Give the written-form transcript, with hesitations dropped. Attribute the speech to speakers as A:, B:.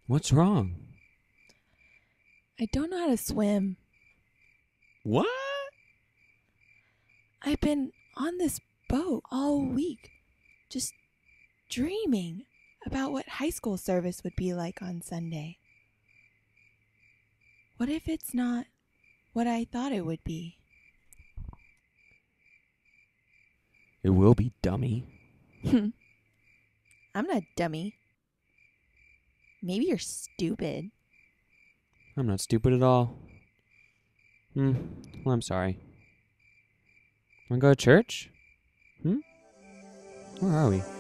A: What's wrong?
B: I don't know how to swim.
A: What?
B: I've been on this boat all week, just dreaming about what high school service would be like on Sunday. What if it's not what I thought it would be?
A: It will be, dummy.
B: I'm not dummy. Maybe you're stupid.
A: I'm not stupid at all. Well, I'm sorry. Wanna go to church? Where are we?